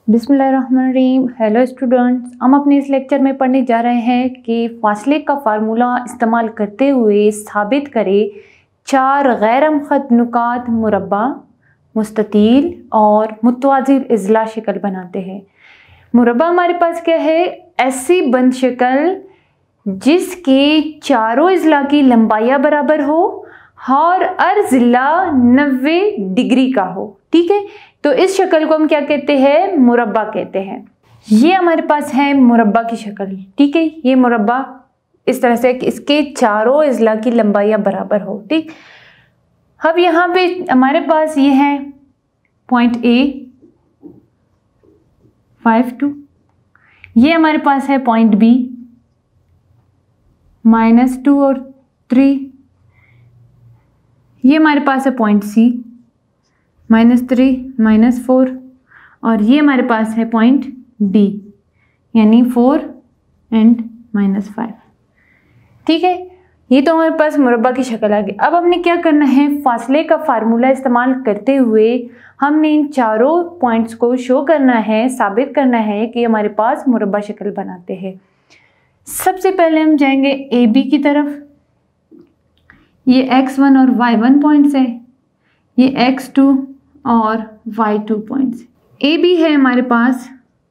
बिस्मिल्लाहिर्रहमानिर्रहीम। Hello students, हम अपने इस लेक्चर में पढ़ने जा रहे हैं कि फासले का फार्मूला इस्तेमाल करते हुए साबित करें 4 गैर मुख़्तलिफ नुकात मुरब्बा, मुस्ततील और मुतवाज़िल इज़ला शक्ल बनाते हैं। मुरब्बा हमारे पास क्या है? ऐसी बंद शक्ल जिसके चारों इज़ला की लंबाइयाँ बराबर हो और हर ज़िला 90 डिग्री का हो। ठीक है, तो इस शक्ल को हम क्या कहते हैं? मुरब्बा कहते हैं। ये हमारे पास है मुरब्बा की शक्ल। ठीक है, ये मुरब्बा इस तरह से कि इसके चारों इज़ला की लंबाइयाँ बराबर हो। ठीक, अब यहाँ पे हमारे पास ये है पॉइंट ए 5 2, ये हमारे पास है पॉइंट बी -2 और 3, ये हमारे पास है पॉइंट सी -3 -4 और ये हमारे पास है पॉइंट डी यानी 4 एंड -5। ठीक है, ये तो हमारे पास मुरब्बा की शक्ल आ गई। अब हमने क्या करना है? फासले का फार्मूला इस्तेमाल करते हुए हमने इन चारों पॉइंट्स को शो करना है, साबित करना है कि हमारे पास मुरब्बा शक्ल बनाते हैं। सबसे पहले हम जाएंगे ए बी की तरफ। ये x1 और y1 पॉइंट्स है, ये x2 और y2 पॉइंट्स। ए बी है हमारे पास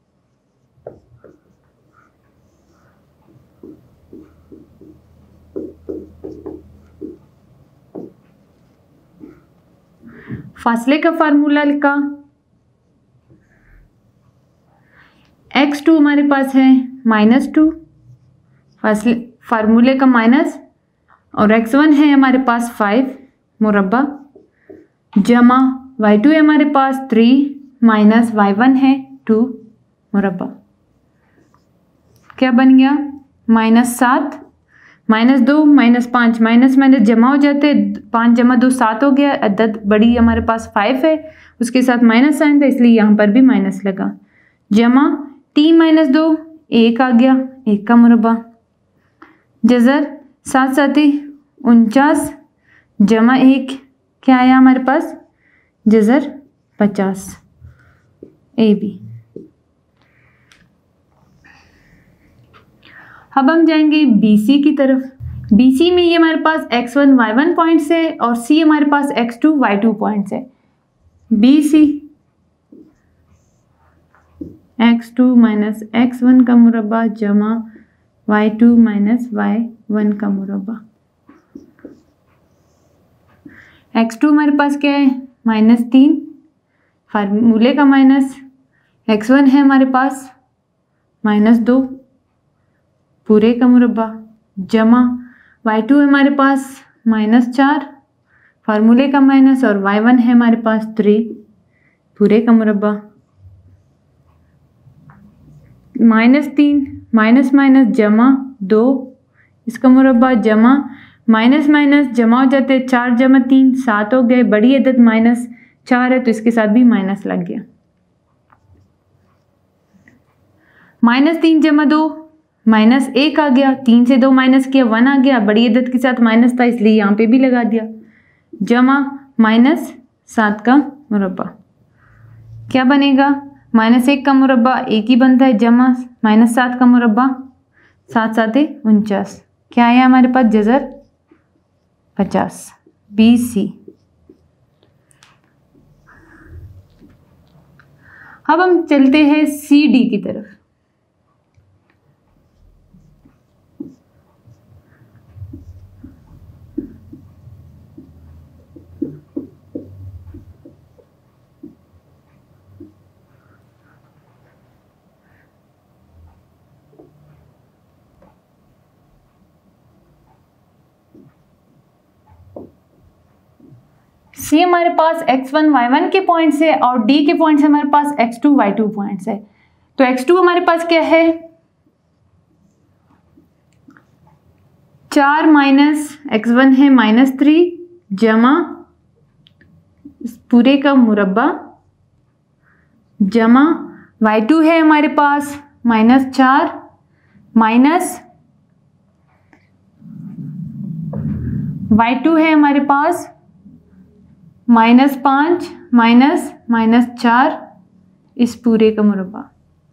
फासले का फार्मूला लिखा, x2 हमारे पास है -2 फासले फार्मूले का माइनस, और x1 है हमारे पास 5 मुरब्बा जमा y2 है हमारे पास 3 माइनस y1 है 2 मुरब्बा। क्या बन गया? -7 -2 -5 माइनस माइनस जमा हो जाते, 5 जमा 2 7 हो गया। अदद बड़ी हमारे पास 5 है, उसके साथ माइनस साइन था इसलिए यहाँ पर भी माइनस लगा। जमा 3 - 2 1 आ गया, 1 का मुरब्बा। जज़र 7 7 49 जमा 1 क्या आया हमारे पास? जज़र 50 ए बी। अब हम जाएंगे बी सी की तरफ। बी सी में ये हमारे पास x1 y1 पॉइंट्स है और सी हमारे पास x2 y2 पॉइंट्स है। बी सी x2 - x1 का मुरब्बा जमा y2 - y1 का मुरब्बा। x2 हमारे पास क्या है? -3 फार्मूले का माइनस, x1 है हमारे पास -2 पूरे का मुरब्बा जमा y2 है हमारे पास -4 फार्मूले का माइनस, और y1 है हमारे पास 3 पूरे का मुरब्बा। -3 माइनस माइनस जमा 2 इसका मुरब्बा जमा माइनस माइनस जमा हो जाते, 4 जमा 3 7 हो गए। बड़ी अदद -4 है तो इसके साथ भी माइनस लग गया। -3 जमा 2 -1 आ गया, 3 से 2 माइनस किया 1 आ गया। बड़ी अदद के साथ माइनस था इसलिए यहाँ पे भी लगा दिया। जमा -7 का मुरब्बा क्या बनेगा? -1 का मुरब्बा 1 ही बनता है, जमा -7 का मुरब्बा 7 7 49 क्या आया हमारे पास? जज़र 50 बी सी। अब हम चलते हैं सी डी की तरफ। सी हमारे पास x1 y1 के पॉइंट्स है और डी के पॉइंट्स हमारे पास x2 y2 पॉइंट्स है। तो x2 हमारे पास क्या है? 4 माइनस x1 है -3 जमा पूरे का मुरब्बा जमा y2 है हमारे पास -4 माइनस y2 है हमारे पास -5 -4 इस पूरे का मुरब्बा।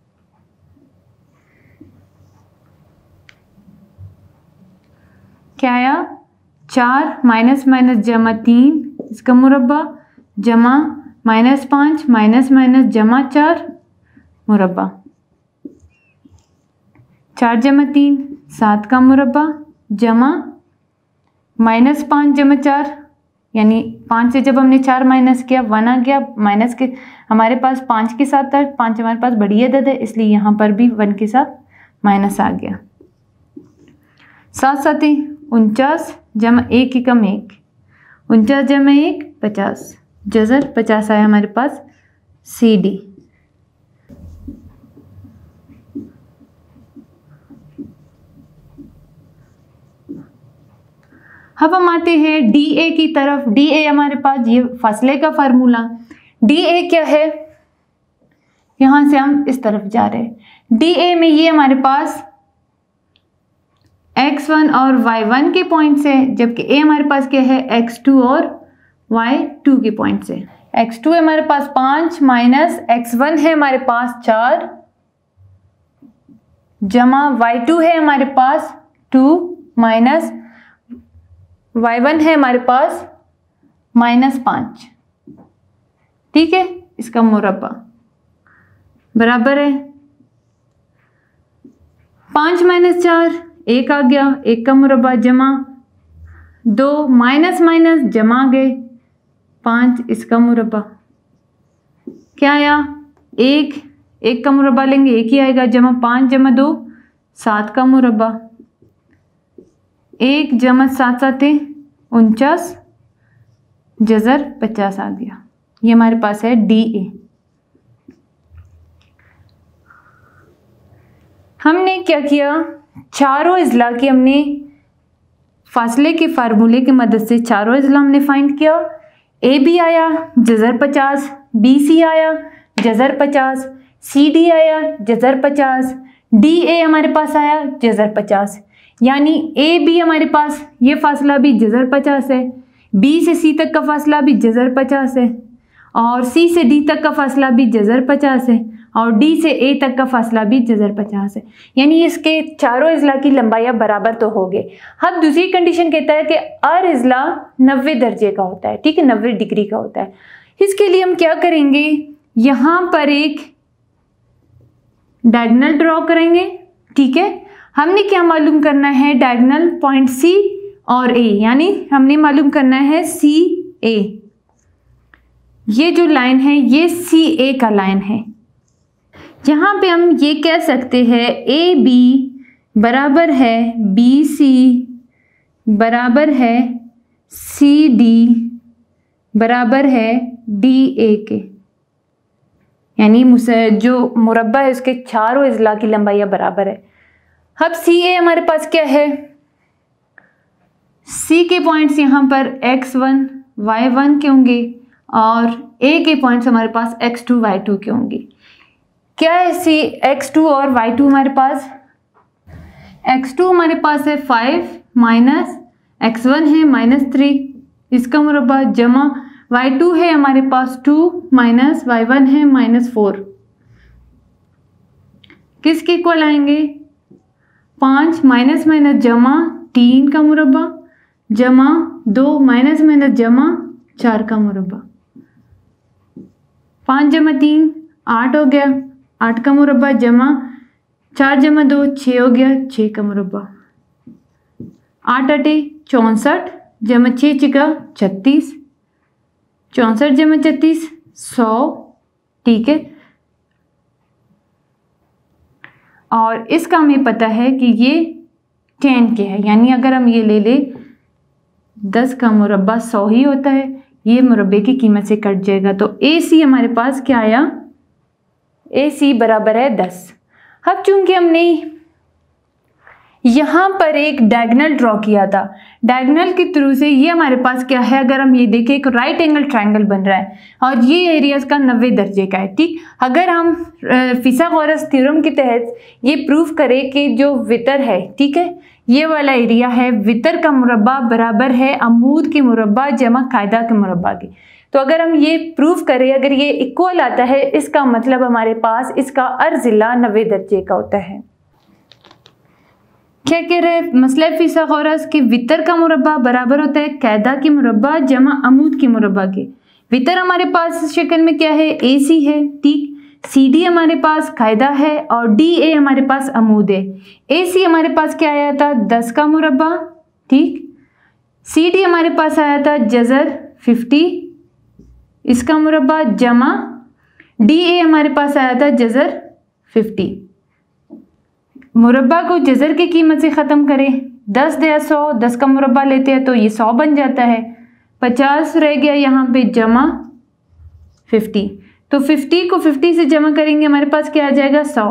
क्या आया? 4 माइनस माइनस जमा 3 इसका मुरब्बा, जमा -5 माइनस माइनस जमा 4 मुरब्बा। 4 जमा 3 7 का मुरब्बा, जमा -5 जमा 4, यानी 5 से जब हमने 4 माइनस किया 1 आ गया, माइनस के हमारे पास 5 के साथ था, 5 हमारे पास बड़ी अदद है इसलिए यहाँ पर भी 1 के साथ माइनस आ गया। 7 7 49 जमा 1 एकम 1, 49 जमा 1 50, जज़र 50 आया हमारे पास CD। अब हम आते हैं DA की तरफ। DA हमारे पास ये फासले का फार्मूला। DA क्या है? यहाँ से हम इस तरफ जा रहे हैं। DA में ये हमारे पास x1 और y1 के पॉइंट से, जबकि A हमारे पास क्या है? x2 और y2 के पॉइंट से। x2 है हमारे पास 5 माइनस x1 है हमारे पास 4, जमा y2 है हमारे पास 2 माइनस y1 है हमारे पास -5। ठीक है, इसका मुरब्बा बराबर है 5 माइनस 4 1 आ गया, 1 का मुरब्बा, जमा 2 माइनस माइनस जमा गए 5 इसका मुरब्बा। क्या आया? 1 का मुरब्बा लेंगे 1 ही आएगा, जमा 5 जमा 2 7 का मुरब्बा, 1 जमा 7 7 49, जज़र 50 आ गया। ये हमारे पास है DA। हमने क्या किया? चारों अज़ला की हमने फासले के फार्मूले की मदद से चारों अज़ला हमने फाइंड किया। AB आया जज़र 50, BC आया जज़र 50, CD आया जज़र 50, DA हमारे पास आया जज़र 50, यानी AB हमारे पास ये फासला भी जज़र 50 है, B से C तक का फासला भी जज़र 50 है, और C से D तक का फासला भी जज़र 50 है, और D से A तक का फासला भी जज़र 50 है। यानी इसके चारों अज़ला की लंबाइयाँ बराबर तो हो गए। अब दूसरी कंडीशन कहता है कि हर अज़ला 90 दर्जे का होता है। ठीक है, 90 डिग्री का होता है। इसके लिए हम क्या करेंगे? यहाँ पर एक डायगोनल ड्रॉ करेंगे। ठीक है, हमने क्या मालूम करना है? डायगोनल पॉइंट C और A, यानी हमने मालूम करना है CA। ये जो लाइन है ये CA का लाइन है। यहाँ पे हम ये कह सकते हैं AB बराबर है BC बराबर है CD बराबर है DA के, यानी जो मुरब्बा है उसके चारों अज़ला की लंबाइयाँ बराबर है। अब CA हमारे पास क्या है? C के पॉइंट्स यहाँ पर x1 y1 के होंगे और A के पॉइंट्स हमारे पास x2 y2 के होंगे। क्या है C? x2 और y2 हमारे पास, x2 हमारे पास है 5 माइनस x1 है -3 इसका मुरब्बा, जमा y2 है हमारे पास 2 माइनस y1 है -4, किसके इक्वल आएंगे? 5 माइनस माइनस जमा 3 का मुरब्बा, जमा 2 माइनस माइनस जमा 4 का मुरब्बा। 5 जमा 3 8 हो गया, 8 का मुरब्बा, जमा 4 जमा 2 6 हो गया, 6 का मुरब्बा। 8 8 64 जमा 6 6 36, 64 जमा 36 100। ठीक है, और इसका हमें पता है कि ये 10 के है, यानी अगर हम ये ले ले 10 का मुरब्बा 100 ही होता है, ये मुरब्बे की कीमत से कट जाएगा। तो AC हमारे पास क्या आया? AC बराबर है 10। अब चूंकि हमने यहाँ पर एक डायगोनल ड्रॉ किया था, डायगोनल के थ्रू से ये हमारे पास क्या है? अगर हम ये देखें एक राइट एंगल ट्रायंगल बन रहा है और ये एरिया का 90 दर्जे का है। ठीक, अगर हम फिसागोरस थ्योरम के तहत ये प्रूफ करें कि जो वितर है, ठीक है, ये वाला एरिया है वितर का मुरब्बा बराबर है अमूद के मुरब्बा जमा कायदा के मुरब्बा के। तो अगर हम ये प्रूव करें, अगर ये इक्वल आता है, इसका मतलब हमारे पास इसका अर्जिला 90 दर्जे का होता है। क्या कह रहे हैं मसला फिसागोरस कि वितर का मुरब्बा बराबर होता है कायदा की मुरब्बा जमा अमूद की मुरब्बा के। वितर हमारे पास इस शक्ल में क्या है, AC है, ठीक। CD हमारे पास कायदा है और DA हमारे पास अमूद है। AC हमारे पास क्या आया था, 10 का मुरब्बा, ठीक। CD हमारे पास आया था जज़र 50 इसका मुरब्बा जमा DA हमारे पास आया था जज़र 50। मुरब्बा को जज़र की कीमत से ख़त्म करें, 10 दिया 100, 10 का मुरब्बा लेते हैं तो ये 100 बन जाता है, 50 रह गया यहाँ पे जमा 50। तो 50 को 50 से जमा करेंगे हमारे पास क्या आ जाएगा 100।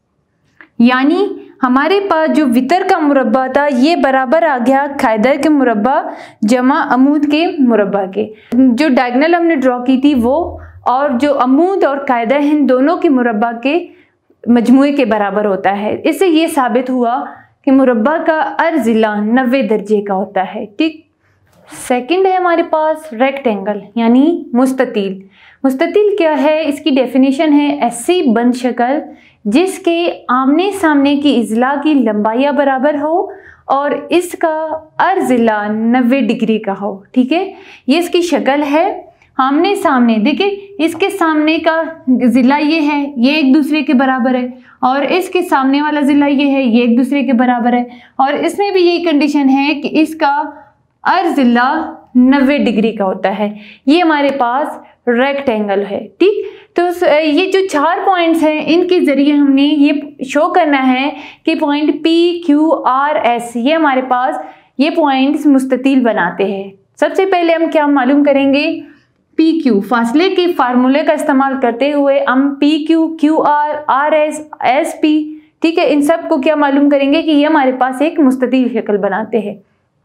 यानी हमारे पास जो वितर का मुरब्बा था ये बराबर आ गया कायदा के मुरब्बा जमा अमूद के मुरब्बा के। जो डायगोनल हमने ड्रॉ की थी वो और जो अमूद और कायदा है इन दोनों के मुरब्बा के मजमुए के बराबर होता है। इससे ये साबित हुआ कि मुरब्बा का अर्जिला 90 दर्जे का होता है, ठीक। सेकंड है हमारे पास रेक्टेंगल यानी मुस्ततील। मुस्ततील क्या है, इसकी डेफिनेशन है ऐसी बंद शक्ल जिसके आमने सामने की इजला की लंबाइयाँ बराबर हो और इसका अर्जिला 90 डिग्री का हो, ठीक है। ये इसकी शक्ल है आमने सामने, देखिए इसके सामने का जिला ये है, ये एक दूसरे के बराबर है, और इसके सामने वाला जिला ये है, ये एक दूसरे के बराबर है, और इसमें भी यही कंडीशन है कि इसका अर्जिला 90 डिग्री का होता है। ये हमारे पास रेक्टेंगल है, ठीक। तो ये जो 4 पॉइंट्स हैं इनके ज़रिए हमने ये शो करना है कि पॉइंट PQRS ये हमारे पास ये पॉइंट्स मुस्ततील बनाते हैं। सबसे पहले हम क्या मालूम करेंगे, PQ फासले के फार्मूले का इस्तेमाल करते हुए हम PQ, QR, RS, SP, ठीक है, इन सब को क्या मालूम करेंगे कि ये हमारे पास एक मुस्ततील शक्ल बनाते हैं।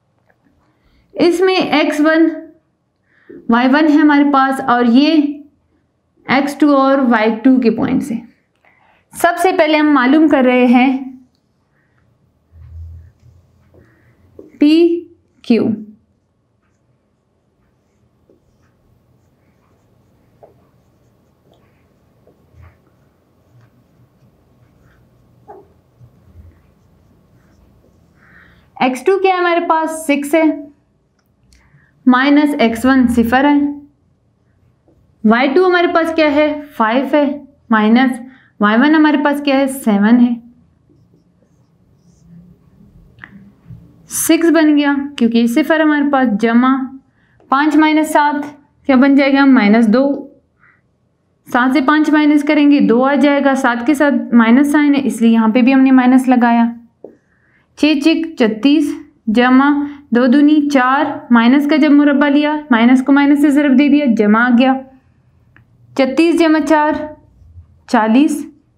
इसमें X1 Y1 है हमारे पास और ये X2 और Y2 के पॉइंट्स हैं। सबसे पहले हम मालूम कर रहे हैं PQ। X2 क्या है हमारे पास 6 है, माइनस X1 0 है, Y2 हमारे पास क्या है 5 है, माइनस Y1 हमारे पास क्या है 7 है। 6 बन गया क्योंकि 0 हमारे पास जमा 5 माइनस 7 क्या बन जाएगा -2। 7 से 5 माइनस करेंगे 2 आ जाएगा, 7 के साथ माइनस साइन है इसलिए यहाँ पे भी हमने माइनस लगाया। 6 6 36 जमा 2 दूनी 4, माइनस का जब मुरब्बा लिया माइनस को माइनस से ज़रब दे दिया, जमा आ गया। 36 जमा 4 40,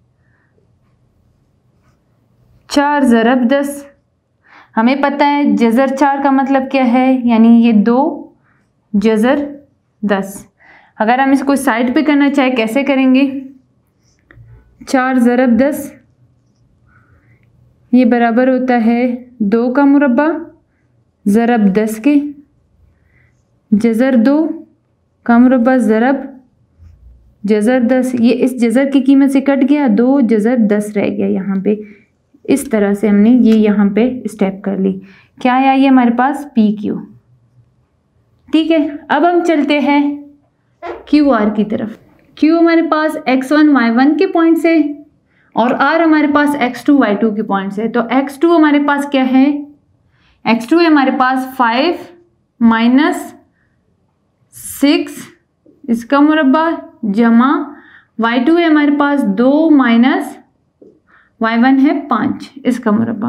4 ज़रब 10। हमें पता है जज़र 4 का मतलब क्या है, यानी ये 2 जज़र 10। अगर हम इसको साइड पे करना चाहे कैसे करेंगे, 4 ज़रब 10 ये बराबर होता है 2 का मुरब्बा ज़रब 10 के, जज़र 2 का मुरब्बा ज़रब जज़र 10। ये इस जज़र की कीमत से कट गया, 2 जज़र 10 रह गया यहाँ पे। इस तरह से हमने ये यहाँ पे स्टेप कर ली। क्या आया ये हमारे पास PQ, ठीक है। अब हम चलते हैं QR की तरफ। Q हमारे पास X1 Y1 के पॉइंट से और R हमारे पास X2 Y2 के पॉइंट से। तो X2 हमारे पास क्या है, X2 है हमारे पास 5 माइनस 6 इसका मुरब्बा जमा Y2 है हमारे पास 2 माइनस Y1 है 5 इसका मुरब्बा।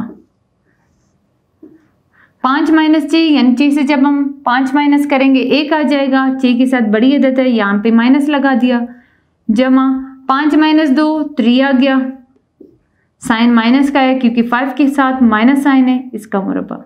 5 माइनस 6 यानी 6 से जब हम 5 माइनस करेंगे 1 आ जाएगा, 6 के साथ बड़ी अदद है यहाँ पे माइनस लगा दिया, जमा 5 माइनस 2 3 आ गया, साइन माइनस का है क्योंकि 5 के साथ माइनस साइन है, इसका मुरब्बा।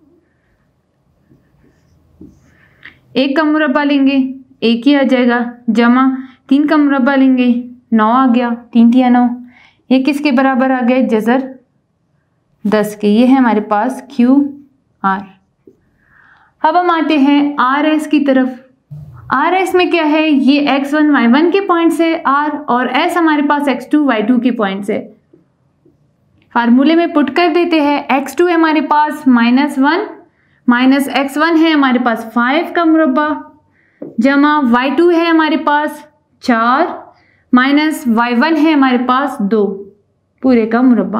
1 का मुरब्बा लेंगे 1 ही आ जाएगा, जमा 3 का मुरब्बा लेंगे 9 आ गया, 3 3 9। ये किसके बराबर आ गए, जज़र 10 के। ये है हमारे पास क्यू आर। अब हम आते हैं आर एस की तरफ। आर एस में क्या है, ये x1 y1 के पॉइंट से आर और एस हमारे पास x2 y2 के पॉइंट से। फार्मूले में पुट कर देते हैं। x2 है हमारे पास -1 माइनस x1 है हमारे पास 5 का मुरब्बा जमा y2 है हमारे पास 4 माइनस y1 है हमारे पास 2 पूरे का मुरब्बा।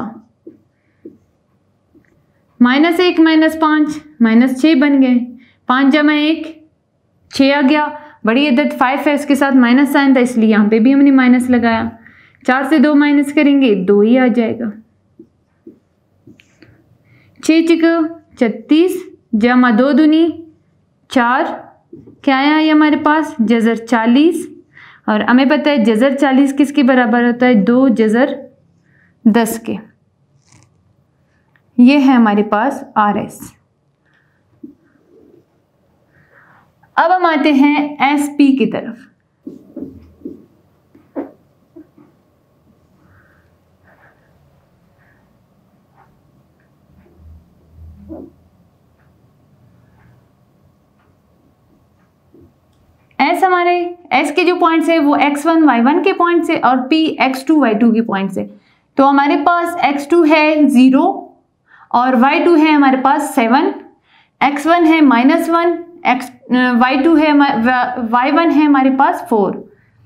-1 -5 -6 बन गए। 5 जमा 1 6 आ गया। बड़ी अदद 5 है, इसके साथ माइनस साइन था इसलिए यहाँ पे भी हमने माइनस लगाया। 4 से 2 माइनस करेंगे 2 ही आ जाएगा। 6 चिको 36 जमा 2 दूनी 4 क्या आया ये हमारे पास जज़र 40 और हमें पता है जज़र 40 किसके बराबर होता है 2 जज़र 10 के। ये है हमारे पास आर एस। अब हम आते हैं एस पी की तरफ। एस के जो पॉइंट्स है वो x1 y1 के पॉइंट से और p x2 y2 के पॉइंट से। तो हमारे पास x2 है 0 और y2 है हमारे पास 7, x1 है -1, y2 है y1 है हमारे पास 4,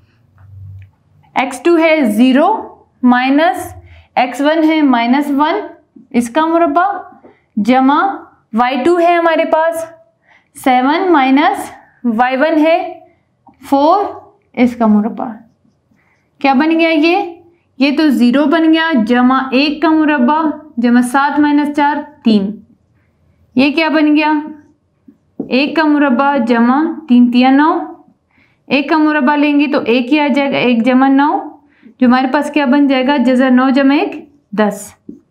x2 है 0 माइनस x1 है -1 इसका मुरब्बा जमा y2 है हमारे पास 7 माइनस y1 है 4 इसका मुरब्बा। क्या बन गया ये तो 0 बन गया जमा 1 का मुरब्बा जमा 7 - 4 3। ये क्या बन गया 1 का मुरब्बा जमा 3 3 9। 1 का मुरब्बा लेंगे तो 1 ही आ जाएगा। 1 जमा 9 जो हमारे पास क्या बन जाएगा जज़र 9 जमा 1 10।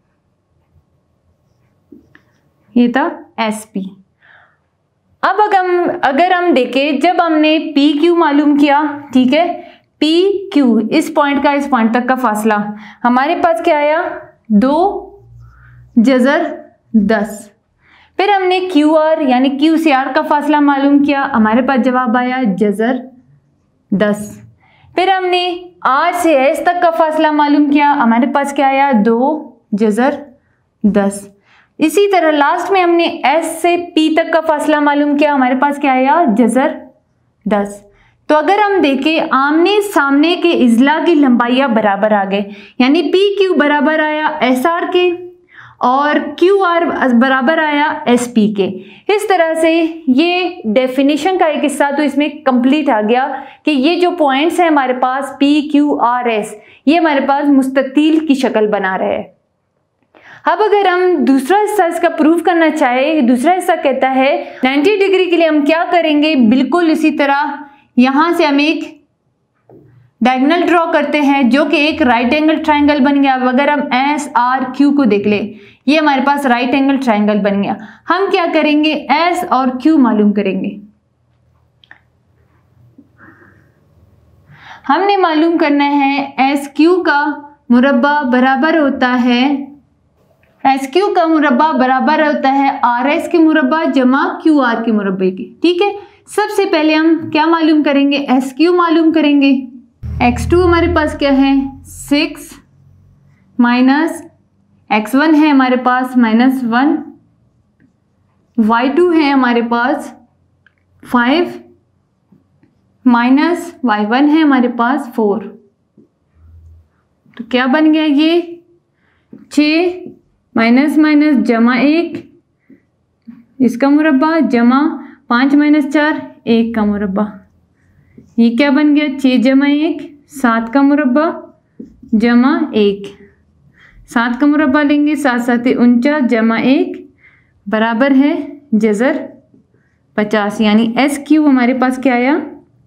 ये था एस पी। अब अगर हम देखें जब हमने पी क्यू मालूम किया, ठीक है, पी क्यू इस पॉइंट का इस पॉइंट तक का फासला हमारे पास क्या आया 2 जज़र 10। फिर हमने क्यू आर यानी क्यू से आर का फासला मालूम किया, हमारे पास जवाब आया जज़र 10। फिर हमने आर से एस तक का फासला मालूम किया, हमारे पास क्या आया 2 जज़र 10। इसी तरह लास्ट में हमने S से P तक का फासला मालूम किया, हमारे पास क्या आया जज़र 10। तो अगर हम देखें आमने सामने के इजला की लंबाइयाँ बराबर आ गए, यानी PQ बराबर आया SR के और QR बराबर आया SP के। इस तरह से ये डेफिनेशन का एक हिस्सा तो इसमें कंप्लीट आ गया कि ये जो पॉइंट्स हैं हमारे पास PQRS ये हमारे पास मुस्ततील की शक्ल बना रहे हैं। अब अगर हम दूसरा हिस्सा इसका प्रूव करना चाहे, दूसरा हिस्सा कहता है 90 डिग्री के लिए हम क्या करेंगे, बिल्कुल इसी तरह यहाँ से हम एक डायगोनल ड्रॉ करते हैं जो कि एक राइट एंगल ट्राइंगल बन गया। अब अगर हम एस आर क्यू को देख ले, ये हमारे पास राइट एंगल ट्राइंगल बन गया। हम क्या करेंगे एस और क्यू मालूम करेंगे। हमने मालूम करना है एस क्यू का मुरब्बा बराबर होता है एस क्यू का मुरब्बा बराबर होता है आर एस के मुरब्बा जमा क्यू आर के मुरब्बे के। ठीक है, सबसे पहले हम क्या मालूम करेंगे एस क्यू मालूम करेंगे। x2 हमारे पास क्या है 6 माइनस x1 है हमारे पास -1, y2 है हमारे पास 5 माइनस y1 है हमारे पास 4। तो क्या बन गया ये 6 माइनस माइनस जमा 1 इसका मुरब्बा जमा 5 - 4 1 का मुरब्बा। ये क्या बन गया 6 जमा 1 7 का मुरब्बा जमा 1। 7 का मुरब्बा लेंगे 7 7 49 जमा 1 बराबर है जज़र 50। यानी एस क्यू हमारे पास क्या आया,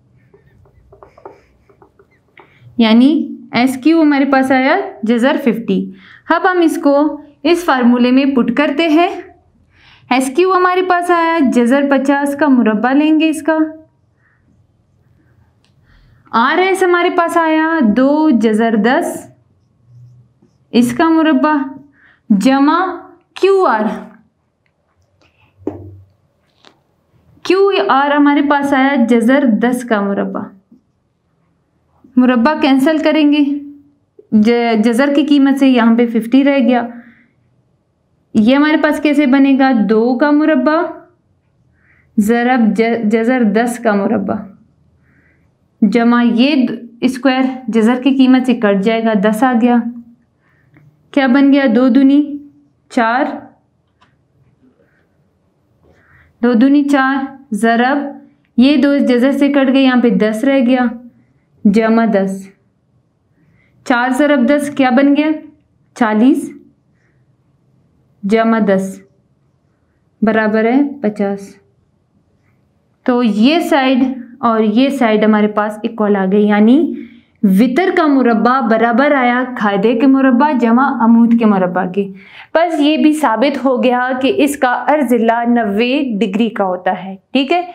यानी एस क्यू हमारे पास आया जज़र 50। अब हम इसको इस फार्मूले में पुट करते हैं। एस क्यू हमारे पास आया जज़र 50 का मुरब्बा लेंगे इसका। आर एस हमारे पास आया 2 जज़र 10 इसका मुरब्बा जमा क्यू आर हमारे पास आया जज़र 10 का मुरब्बा। मुरब्बा कैंसिल करेंगे, जज़र की कीमत से यहाँ पे 50 रह गया। ये हमारे पास कैसे बनेगा, 2 का मुरब्बा ज़रब जज़र 10 का मुरब्बा जमा ये स्क्वायर जज़र की कीमत से कट जाएगा, 10 आ गया। क्या बन गया, 2 दूनी 4, 2 दूनी 4 ज़रब ये 2 जज़र से कट गए, यहाँ पे 10 रह गया जमा 10। 4 ज़रब 10 क्या बन गया, 40 जमा 10 बराबर है 50। तो ये साइड और ये साइड हमारे पास इक्वल आ गई, यानी वितर का मुरब्बा बराबर आया खायदे के मुरब्बा जमा अमूद के मुरब्बा के। बस ये भी साबित हो गया कि इसका अर्ज़िला 90 डिग्री का होता है। ठीक है,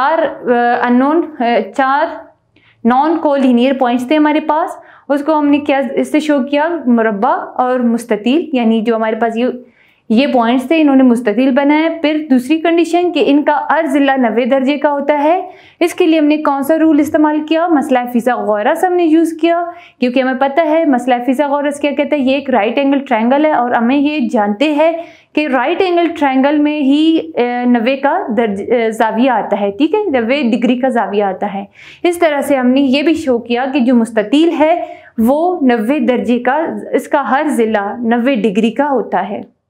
4 नॉन कोलिनियर पॉइंट्स थे हमारे पास, उसको हमने क्या इससे शो किया, मुरब्बा और मुस्ततील, यानी जो हमारे पास ये पॉइंट्स थे इन्होंने मुस्ततील बनाया। फिर दूसरी कंडीशन कि इनका अर्ज़िला 90 दर्जे का होता है, इसके लिए हमने कौन सा रूल इस्तेमाल किया, मसला फिसागोरस हमने यूज़ किया, क्योंकि हमें पता है मसला फिसागोरस क्या कहता है, ये एक राइट एंगल ट्रायंगल है और हमें ये जानते हैं कि राइट एंगल ट्रायंगल में ही 90 का ज़ाविया आता है। ठीक है, 90 डिग्री का ज़ाविया आता है। इस तरह से हमने ये भी शो किया कि जो मुस्ततील है वो 90 दर्जे का, इसका हर ज़िला 90 डिग्री का होता है।